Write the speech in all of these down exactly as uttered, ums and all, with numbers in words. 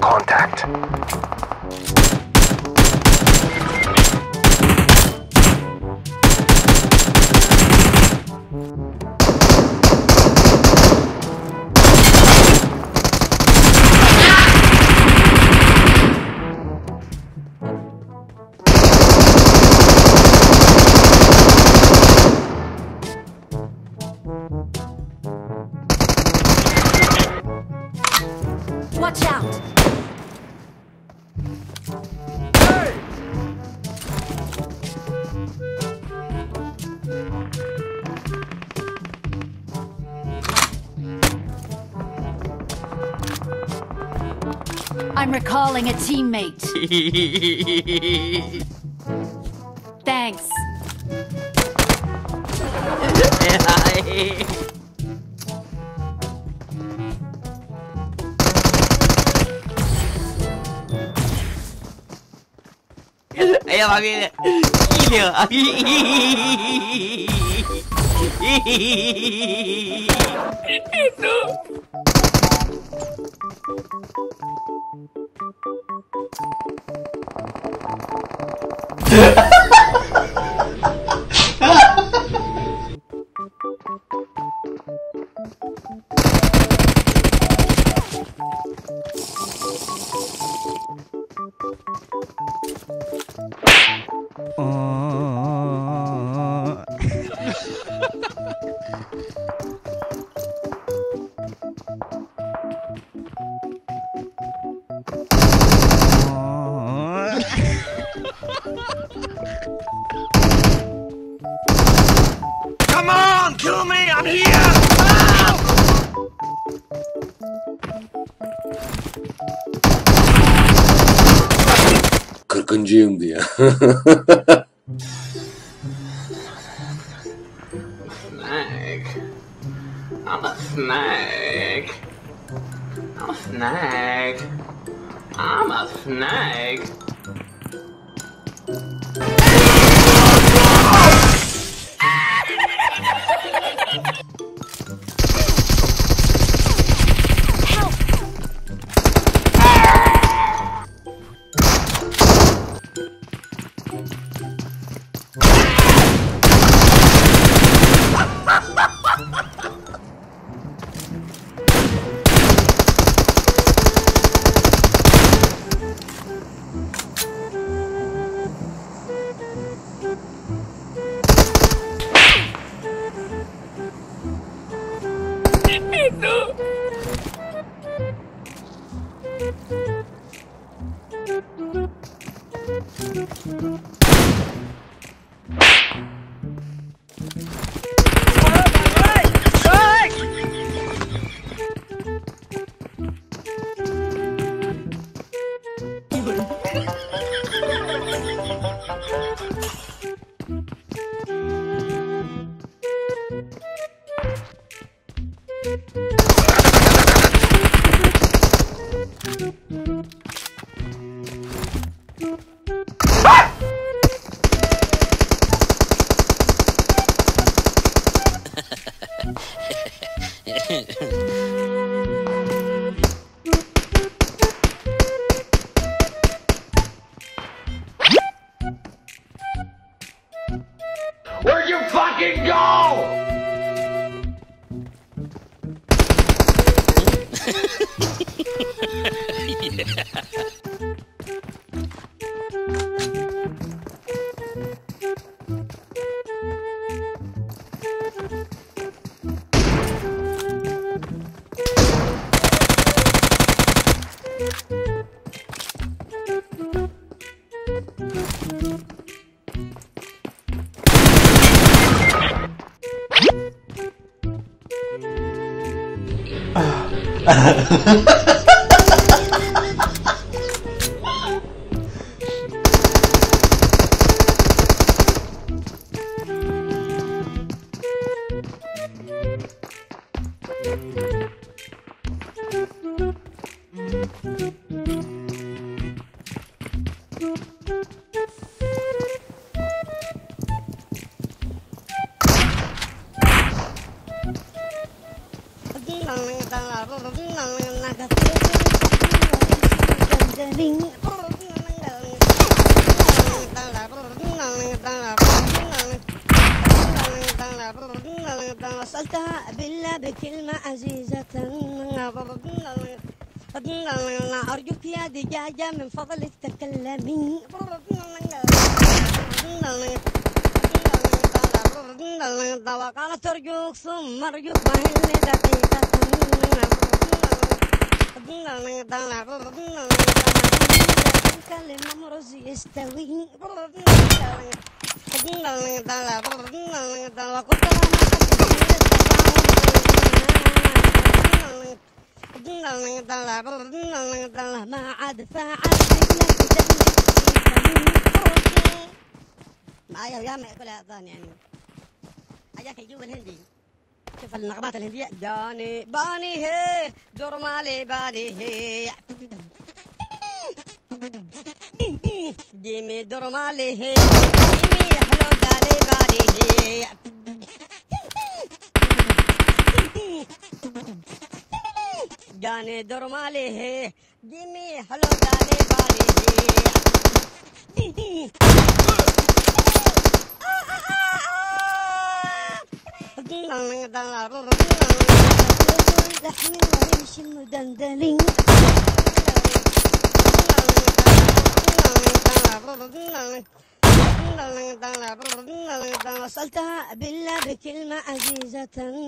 contact. Watch out! Hey! I'm recalling a teammate. Thanks. Ayo pakai gila. Itu. Come on, kill me! I'm here! Ah! Kırkıncıyım diye. Snake. I'm a snake. I'm a snake. I'm a snake. Where'd you fucking go? أرجوك يا دجاجة من فضلك تكلمي. وقالت أرجوك ثم أرجوك ما هي دقيقة. كلمة مرز يستوي. وقلت لها ما عاد فاعل معايا الجامع كلها اذان يعني اجاك يجيب الهندي. شوف النغمات الهنديه جاني باني هي دور مالي باني هي جيمي دور مالي هي جيمي حلو قالي باني هي جاني دور مالي هي جيمي حلو قالي باني هي لحم الوريش المدندلين وصلتها بالله بكلمة عزيزة.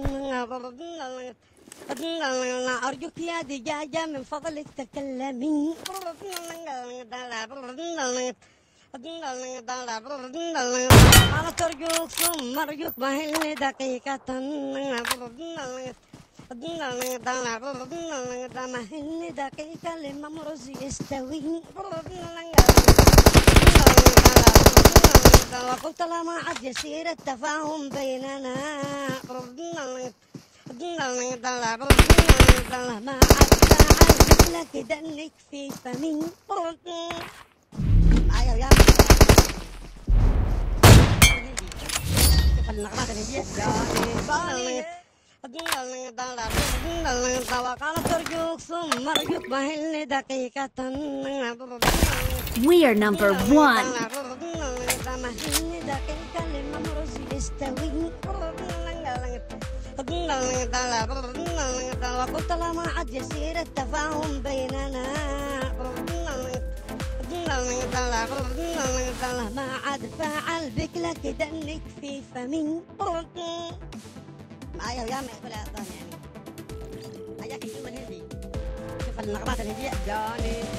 أرجوك يا دجاجة من فضلك تكلمي. قالت أرجوك ثم أرجوك ما هي دقيقة. ما هي دقيقة لما مرز يستوي. وقلت لها ما عاد يصير التفاهم بيننا. ما عاد فاعل لك دنك في فمي. معايا يا النغمات الهندية وقالت أرجوك ثم أرجوك ما هي دقيقة. We are number one. ما هي دقيقة لما مرز يستوي. وقلت لها ما عاد يصير التفاهم بيننا. ما عاد فاعل بك لك دنك في فمي. معايا الجامع كلها اذان يعني اجاك يجيب الهندي. شوف النغمات الهنديه جاني